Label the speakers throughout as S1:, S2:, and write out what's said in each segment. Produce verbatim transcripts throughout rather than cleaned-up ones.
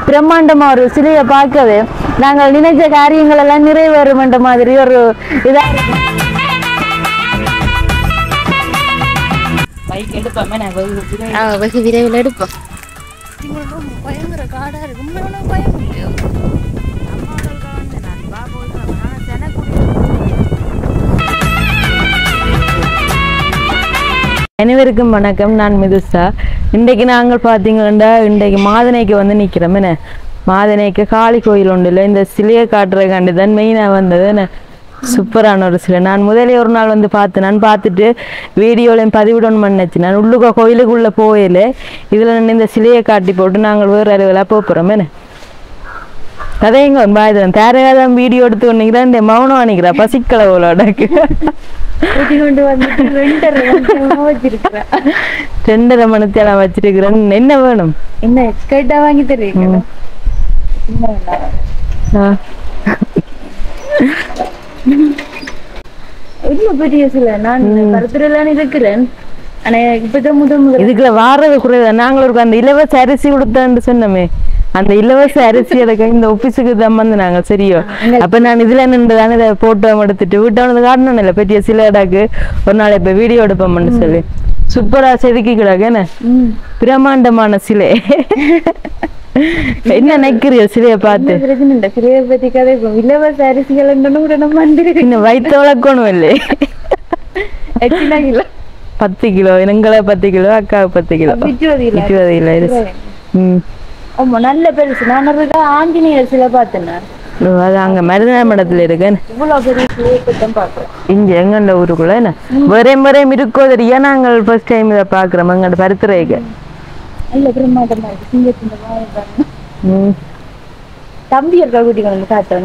S1: பிரம்மாண்டமா ஒரு சிலையை பார்க்கவே நாங்கள் நினைச்ச காரியங்கள் எல்லாம் நிறைவேறும் என்ற மாதிரி ஒரு இதா வெகு விரைவில் எடுப்போம். பயங்கர காடா இருக்கு. பயம் அனைவருக்கும் வணக்கம். நான் மிதுசா. இன்றைக்கு நாங்கள் பார்த்தீங்கன்னா இன்றைக்கு மாதனைக்கு வந்து நிற்கிறோம். என்ன மாதனைக்கு காளி கோயில் ஒன்று இல்லை, இந்த சிலையை காட்டுறதுக்காண்டி தான் மெயினாக வந்தது. என்ன சூப்பரான ஒரு சிலை. நான் முதலே ஒரு நாள் வந்து பார்த்தேன். நான் பார்த்துட்டு வீடியோலையும் பதிவிடணும் பண்ணிச்சு. நான் உள்ளுக்க கோயிலுக்குள்ளே போயில இதில் நான் இந்த சிலையை காட்டி போட்டு நாங்கள் வேறு அளவில் போகிறோம். என்ன கதைங்க பாய்தான் தேரையாதான் வீடியோ எடுத்து ஒன்னிக்கிறேன். இந்த மௌனம் அணிக்கிறா பசிக்கலவுலோடக்கு ரெண்டரை மணித்தெல்லாம் வச்சிருக்கிறேன். என்ன வேணும்? என்ன கேட்டா வாங்கி தருவீங்க? பெரிய சில நான் கருத்துலாம் இருக்கிறேன். ஆனா இப்பதான் முதல் முதல் இதுக்குள்ள வாரது குறைவு. நாங்கள் ஒரு அந்த இலவச அரிசி கொடுத்தான்னு சொன்னோமே, அந்த இலவச அரிசி எடுக்க இந்த ஆபீஸுக்கு தான் வந்து நாங்க சரியோ. அப்ப நான் இதுல நின்றுதானே இதை போட்டோ எடுத்துட்டு வீட்டை காட்டணும் இல்லை பெரிய சில இடாக்கு ஒரு நாள் இப்ப வீடியோ எடுப்போம்னு சொல்லி சூப்பரா செதுக்கி கிடாக்கு. என்ன பிரம்மாண்டமான சிலை. என்ன நினைக்கிறியோ சிலைய பார்த்து? சிலையை பத்தி கதை இலவச அரிசிகள் இன்னும் வயிற்று வளர்க்கணும் இல்லை. பத்து கிலோ எங்களை பத்து கிலோ அக்காவுக்கு பத்து கிலோ இருபது கிலோ. உம் ஆமா நல்ல பெருசு. நான் ஆஞ்சநேயர் சிலை பார்த்தேன். அது அங்க மருதன மடத்துல இருக்கு. இங்க எங்கண்ட ஊருக்குள்ள என்ன ஒரே முறை இருக்கோ தெரியா. நாங்கள் ஃபர்ஸ்ட் டைம் இதை பாக்குறோம். எங்கட பருத்துறைக்கு தம்பி இருக்கா கூட்டி வந்து காட்டுறோம்.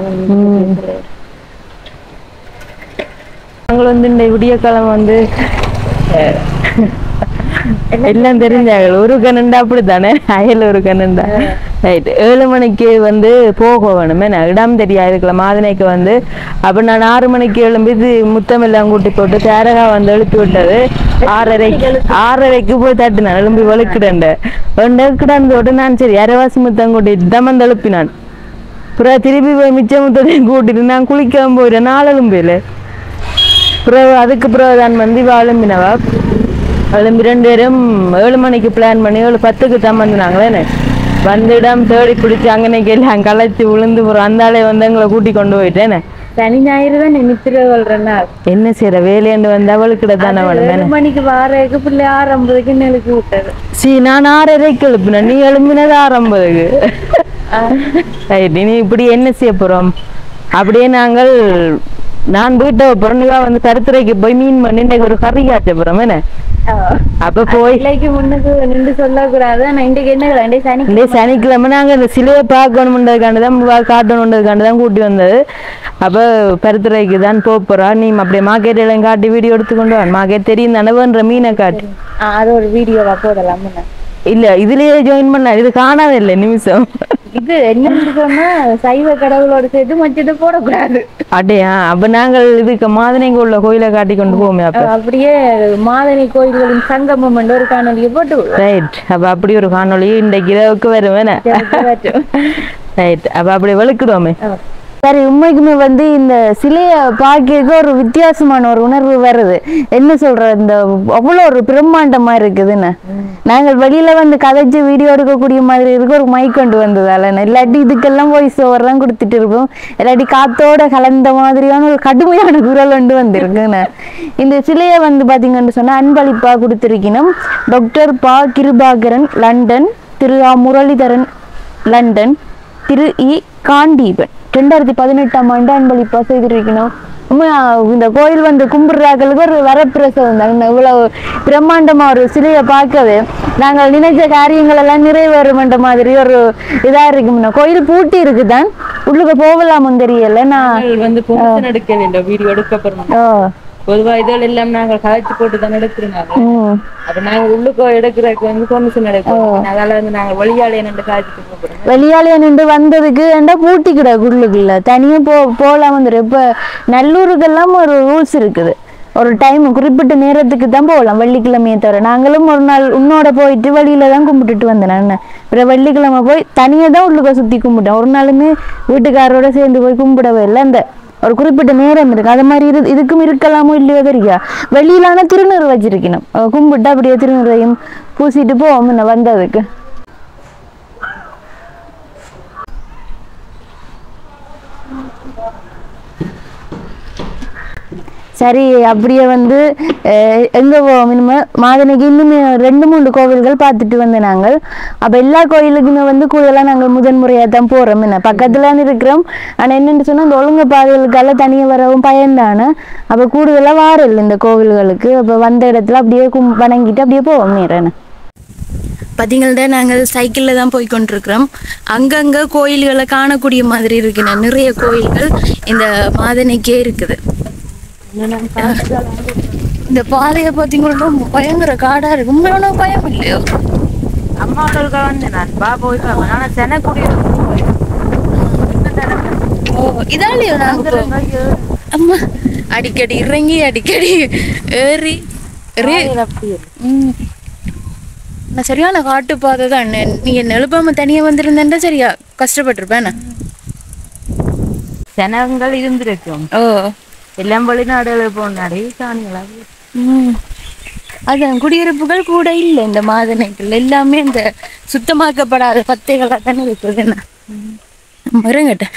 S1: நாங்கள் வந்து இந்த விடிய காலம் வந்து எல்லாம் தெரிஞ்சாங்க. ஒரு கண்ணண்டா அப்படித்தானே அயல் ஒரு கண்ணண்டா. ரைட் ஏழு மணிக்கு வந்து போக வேணுமே. நான் இடம் தெரியாது இதுக்குள்ள மாதனைக்கு வந்து. அப்ப நான் ஆறு மணிக்கு எழும்பி இது முத்தம் எல்லாம் கூட்டி போட்டு தேரகா வந்து எழுப்பி விட்டது. ஆறரைக்கு ஆறரைக்கு போய் தட்டினான். எழும்பி வலுக்கிடண்ட கிடந்தோடு நான் சரி அரைவாசி முத்தம் கூட்டிட்டு தான் வந்து எழுப்பினான். அப்புறம் திருப்பி போய் மிச்ச முத்தத்தையும் கூட்டிட்டு நான் குளிக்காம போயிட்டேன். நாலு எழும்பியில பிறகு அதுக்கு பிறகு தான் வந்து இவ எழும்பினவா. எழும்பி ரெண்டு பேரும் ஏழு மணிக்கு பிளான் பண்ணி ஏழு பத்துக்கு தான் வந்துனாங்களே. வந்து இடம் தேடி பிடிச்சி அங்கனைக்கு எல்லாம் களைச்சி விழுந்து போறோம். அந்த ஆளே வந்து எங்களை கூட்டி கொண்டு போயிட்டேன். சனி ஞாயிறு தான் நிமித்திர வல்றேன்னா என்ன செய்யற வேலையாண்டு வந்து அவளுக்கு தானே வேணும். மணிக்கு வாரக்கு பிள்ளை ஆறு ஐம்பதுக்கு நெழுப்பி விட்டது. சி நான் ஆறரைக்கு எழுப்பினேன். நீ எழுப்பினது ஆறு ஐம்பதுக்கு. நீ இப்படி என்ன செய்ய போறோம்? அப்படியே நாங்கள் நான் வீட்டை பிறந்தவா வந்து கருத்துறைக்கு போய் மீன் பண்ணி இன்னைக்கு ஒரு கறி காய்ச்ச போறோம். என்ன அப்ப போய் முன்னுக்கு நின்று சொல்லக்கூடாது. என்ன சனிக்கிழமை நாங்க இந்த சிலையை பார்க்கணும்ன்றதுக்காண்டுதான் காட்டணுன்றதுக்காண்டுதான் கூட்டி வந்தது. அப்ப கருத்துறைக்கு தான் போறா. நீ அப்படியே மார்க்கெட் எல்லாம் காட்டி வீடியோ எடுத்துக்கொண்டு வா. மார்க்கெட் தெரியும் தானேன்ற மீனை காட்டு. அது ஒரு வீடியோவா போடலாம். இல்ல இதுலயே ஜாயின் பண்ண இது காணாத இல்லை நிமிஷம். இது என்னன்னு சொன்னா சைவ கடவுளோட சேர்த்து மச்சத்தை போடக்கூடாது. அடையா அப்ப நாங்கள் இதுக்கு மாதனைக்கு உள்ள கோயிலை காட்டி கொண்டு போவோமே. அப்ப அப்படியே மாதனை கோயில்களின் சங்கமம் ஒரு காணொலியை போட்டு ரைட். அப்ப அப்படி ஒரு காணொலி இன்றைக்கு இரவுக்கு வருவேன். ரைட் அப்ப அப்படி வெளுக்கிடுவோமே. சரி உண்மைக்குமே வந்து இந்த சிலையை பார்க்க ஒரு வித்தியாசமான ஒரு உணர்வு வருது. என்ன சொல்ற இந்த அவ்வளோ ஒரு பிரம்மாண்டமா இருக்குதுன்னு. நாங்கள் வெளியில வந்து கதைச்சு வீடியோ எடுக்கக்கூடிய மாதிரி இருக்கு. ஒரு மைக் கொண்டு வந்ததால இல்லாட்டி இதுக்கெல்லாம் வாய்ஸ் ஓவர் தான் கொடுத்துட்டு இருப்போம். இல்லாட்டி காத்தோட கலந்த மாதிரியான ஒரு கடுமையான குரல் கொண்டு வந்திருக்குன்னு. இந்த சிலையை வந்து பாத்தீங்கன்னு சொன்னா அன்பளிப்பா கொடுத்திருக்கணும் டாக்டர் பா கிருபாகரன் லண்டன், திரு ஆ முரளிதரன் லண்டன், திரு இ காண்டீபன் ரெண்டாயிரத்தி பதினெட்டாம் ஆண்டு அன்பளிப்பா செய்திருக்கணும். இந்த கோயில் வந்து கும்பிடுறாக்களுக்கு ஒரு வரப்பிரசவம் தான். இவ்வளவு பிரம்மாண்டமா ஒரு சிலையை பார்க்கவே நாங்கள் நினைச்ச காரியங்கள் எல்லாம் நிறைவேறும் என்ற மாதிரி ஒரு இதா இருக்கும்னா. கோயில் பூட்டி இருக்குதான், உள்ளுக்கு போகலாமும் தெரியல. நான் வந்து வீடியோ எடுக்க பொதுவா இதோட எல்லாம் நாங்கள் கதைச்சு போட்டு தான் எடுத்துருந்தாங்க. அப்ப நாங்க உள்ளுக்கோ எடுக்கிறதுக்கு வந்து கொமிஷன் எடுக்கிறோம். அதனால வந்து நாங்க வெளியாளிய நின்று காய்ச்சிட்டு போறோம். வெளியாளிய நின்று வந்ததுக்கு ஏண்டா பூட்டி கிடக்கு உள்ளுக்குள்ள தனியும் போ போலாம் வந்துடும். இப்ப நல்லூருக்கெல்லாம் ஒரு ரூல்ஸ் இருக்குது.
S2: ஒரு டைம் குறிப்பிட்ட நேரத்துக்கு தான் போகலாம் வெள்ளிக்கிழமையை தவிர. நாங்களும் ஒரு நாள் உன்னோட போயிட்டு வழியில தான் கும்பிட்டுட்டு வந்தேன் நான். அப்புறம் வெள்ளிக்கிழமை போய் தனியாக தான் உள்ளுக்க சுற்றி கும்பிட்டேன். ஒரு நாளுமே வீட்டுக்காரோட சேர்ந்து போய் கும்பிடவே இல்லை. அந்த ஒரு குறிப்பிட்ட நேரம் இருக்கு, அது மாதிரி இரு இதுக்கும் இருக்கலாமோ இல்லையோ தெரியா. வெளியிலான திருநீர் வச்சிருக்கணும், கும்பிட்டு அப்படியே திருநீரையும் பூசிட்டு போவோம் என்ன வந்ததுக்கு. சரி, அப்படியே வந்து எங்க போவோம் இனிமே மாதனைக்கு இன்னுமே ரெண்டு மூன்று கோவில்கள் பார்த்துட்டு வந்து நாங்கள். அப்ப எல்லா கோயிலுக்குமே வந்து கூடுதலாக நாங்கள் முதன் முறையாக தான் போறோம். என்ன பக்கத்துலான்னு இருக்கிறோம், ஆனா என்னன்னு சொன்னா இந்த ஒழுங்கு பாதைகளுக்கால தனியாக வரவும் பயன்தானே. அப்ப கூடுதலாக வாரல் இந்த கோவில்களுக்கு. அப்ப வந்த இடத்துல அப்படியே கும் வணங்கிட்டு அப்படியே போவோம் நேரன்னு.
S1: பார்த்தீங்கள்ட்ட நாங்கள் சைக்கிளில் தான் போய் கொண்டிருக்கிறோம். அங்கங்கே கோயில்களை காணக்கூடிய மாதிரி இருக்குண்ணே, நிறைய கோயில்கள் இந்த மாதனைக்கே இருக்குது. இந்த பாதையை பார்த்தீங்கன்னா பயங்கர காடா இருக்கு. உங்களோட பயம் இல்லையோ?
S2: அம்மாவோட வந்து நான் பா போயிட்டு ஆனால் செனக்கூடிய
S1: இதாலையோ நாங்கள் அம்மா அடிக்கடி இறங்கி அடிக்கடி ஏறி ம் நான் சரியான காட்டு பாதை தான். நீ என்ன எழுப்பாம தனியா வந்திருந்தேன்டா சரியா கஷ்டப்பட்டிருப்பேன்.
S2: செனங்கள் இருந்திருக்கும்.
S1: ஓ
S2: எல்லாம் வெளிநாடுகளை போனாடி சாணிகளா.
S1: ம் அதான் குடியிருப்புகள் கூட இல்லை இந்த மாதனைகள். எல்லாமே இந்த சுத்தமாக்கப்படாத பத்தைகளாக தானே இருக்குது. என்ன மருங்கட்ட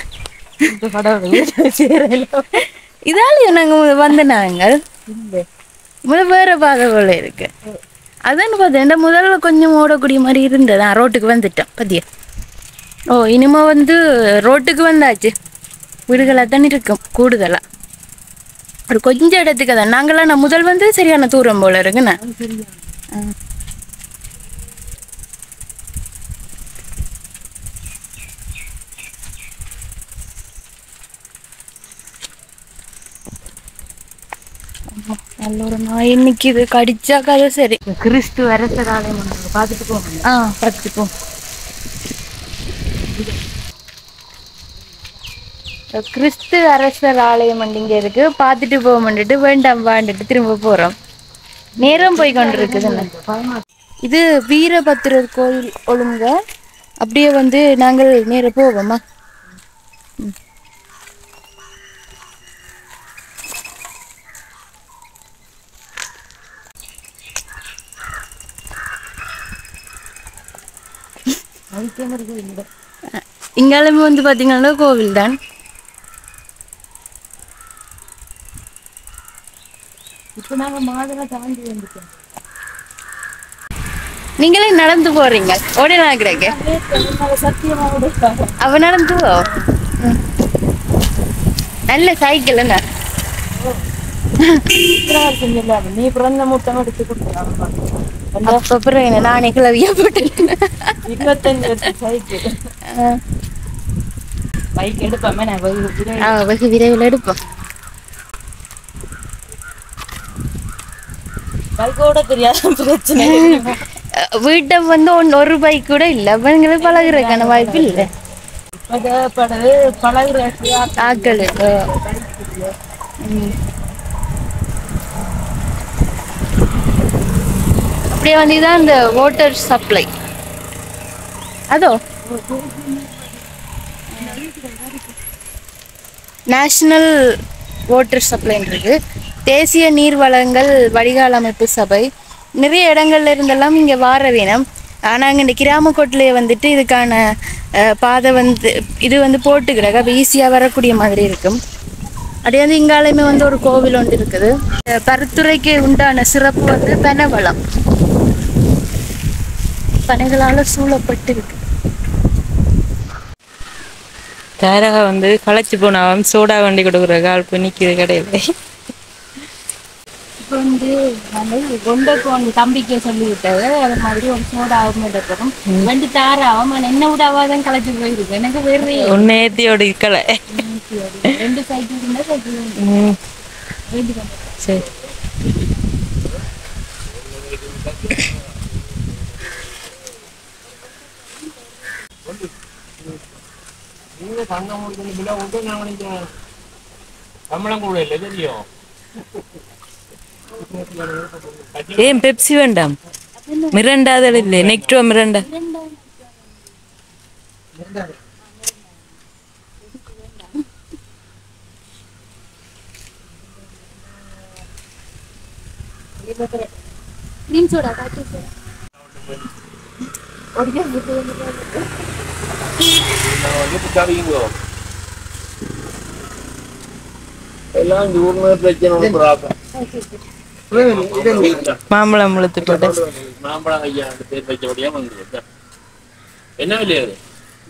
S1: இதாலையும் நாங்க வந்த நாங்கள் முதல் வேற பாதை போல இருக்கு. அதான் பார்த்தேன் முதல்ல கொஞ்சம் ஓடக்கூடிய மாதிரி இருந்தது. ரோட்டுக்கு வந்துட்டோம் பத்தியா. ஓ இனிமே வந்து ரோட்டுக்கு வந்தாச்சு. வீடுகளாக தானே இருக்கும் கூடுதலா. ஒரு கொஞ்சம் இடத்துக்கு தான் நாங்களாம். நான் முதல் வந்து சரியான தூரம் போல இருக்குண்ணா. நல்ல ஒரு நாய் இன்னைக்கு இது கடிச்சா கதை சரி.
S2: கிறிஸ்து அரசர் ஆலயம் பார்த்துட்டு போவோம்.
S1: ஆ பார்த்துட்டு போவோம். கிறிஸ்து அரசர் ஆலயம் இங்க இருக்கு, பார்த்துட்டு போக மாட்டுட்டு வேண்டாம் வாண்டுட்டு திரும்ப போறோம். நேரம் போய் கொண்டிருக்குதுன்னு. இது வீரபத்திரர் கோயில் ஒழுங்க. அப்படியே வந்து நாங்கள் நேர போவோமா. இங்காலுமே வந்து பாத்தீங்கன்னா கோவில் தான்.
S2: இப்போ நாங்க மாதனை தாண்டி வந்துட்டோம்.
S1: நீங்களே நடந்து போறீங்க ஓடி நாக்கிறேங்க அவ நடந்து போ. நல்ல சைக்கிள் என்ன
S2: நீ பிறந்த முட்டம் எடுத்து கொடுக்கலாம்.
S1: அப்புறம் என்ன நானே கிளவியா போட்டேன்.
S2: இருபத்தஞ்சு சைக்கிள் பைக் எடுப்போமே.
S1: வெகு விரைவில் எடுப்போம்.
S2: பைக்கோட தெரியாத பிரச்சனை.
S1: வீட்டை வந்து ஒன் ஒரு பைக் கூட இல்லை. அவங்களுக்கு பழகுறதுக்கான வாய்ப்பு இல்லை.
S2: பழகுற
S1: ஆக்கள் அப்படியே வந்து இதான் இந்த வாட்டர் சப்ளை. அதோ நேஷனல் வாட்டர் சப்ளைன்றது தேசிய நீர் வளங்கள் வடிகால் அமைப்பு சபை. நிறைய இடங்கள்ல இருந்தெல்லாம் இங்கே வார வேணும். ஆனால் இந்த கிராமக்கோட்டிலே வந்துட்டு இதுக்கான பாதை வந்து இது வந்து போட்டுக்கிறாங்க. அப்போ ஈஸியாக வரக்கூடிய மாதிரி இருக்கும். அப்படியே வந்து இங்காலையுமே வந்து ஒரு கோவில் ஒன்று இருக்குது. பருத்துறைக்கு உண்டான சிறப்பு வந்து பனைவளம். பனைகளால் சூழப்பட்டு இருக்கு.
S2: தாரக வந்து களைச்சு போனாவும் சோடா வண்டி கொடுக்குற கால் இப்போ நிற்கிது கிடையாது.
S1: இப்போ வந்து நாங்கள் கொண்டக்கு ஒன்று தம்பிக்கு சொல்லிவிட்டது. அது மாதிரி ஒரு சோடாவும் எடுக்கிறோம். ரெண்டு தாராவும் என்ன விடாவாதான் களைச்சு போயிருக்கு. எனக்கு வேறு
S2: ஒன்று ஏத்தியோட இருக்கலை.
S1: ரெண்டு சைக்கிள் இருந்தால் சைக்கிள்
S2: சரி.
S3: சம்பளம் கூட இல்லை தெரியும்.
S1: ஏன் பெப்சி வேண்டாம்? மிரண்டா அதில் இல்லை, நெக்டோ மிரண்டா.
S2: கிரீம் சோடா காய்ச்சி
S1: மாம்பழம் முழுத்து போட்டு
S3: மாம்பழம் ஐயா பேர் வைக்க முடியாம என்ன விலையா அது?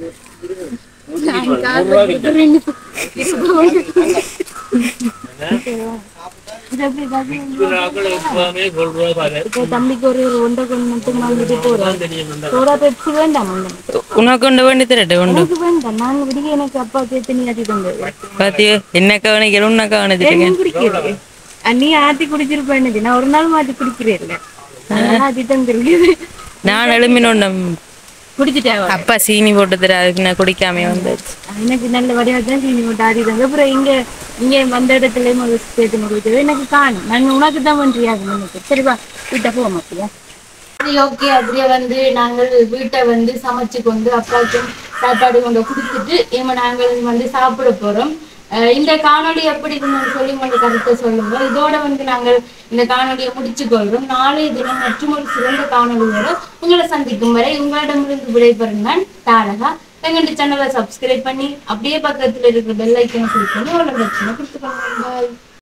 S2: தம்பிக்கு ஒரு ஒன்றை கொண்டு மட்டும் வாங்கிட்டு போறோம். சோடா பெப்சி வேண்டாம்,
S1: உனக்கு கொண்டு வேண்டி தரட்டு உண்டு
S2: வேண்டாம். நாங்க விடிய எனக்கு அப்பா சேர்த்து நீ ஆட்டி தந்து
S1: பாத்தியோ, என்ன கவனிக்கல உன்ன கவனிச்சிருக்கேன்.
S2: நீ ஆத்தி குடிச்சிருப்பேன், நான் ஒரு நாள் மாத்தி குடிக்கிறேன் இல்ல, ஆத்தி தந்துருக்கு.
S1: நான் எழுமினோம்
S2: குடிச்சிட்டேன்.
S1: அப்பா சீனி போட்டு தர, அதுக்கு நான் குடிக்காம வந்துச்சு.
S2: எனக்கு நல்ல வடிவா தான் சீனி போட்டு ஆடி தந்து. அப்புறம் இங்க இங்க வந்த இடத்துல சேர்த்து முடிச்சது எனக்கு காணும். நான் உனக்கு தான் பண்றியாது எனக்கு. சரிப்பா வீட்டை போக மாட்டியா? ஓகே, அப்படியே வந்து நாங்கள் வீட்டை வந்து சமைச்சு கொண்டு அப்பாவுக்கும் சாப்பாடு கொண்டு கொடுத்துட்டு இவங்க நாங்கள் வந்து சாப்பிட போறோம். இந்த காணொலி எப்படி இருந்தோம்னு சொல்லி உங்களோட கருத்தை சொல்லுங்க. இதோட வந்து நாங்கள் இந்த காணொலியை முடிச்சு கொள்றோம். நாளைய தினம் மற்றும் ஒரு சிறந்த காணொலியோட உங்களை சந்திக்கும் வரை உங்களிடமிருந்து விடைபெறும் நான் தாரகா. எங்களுடைய சேனலை சப்ஸ்கிரைப் பண்ணி அப்படியே பக்கத்துல இருக்கிற பெல் ஐக்கனை கிளிக் பண்ணி அவ்வளோ பிரச்சனை கொடுத்துக்கோங்க.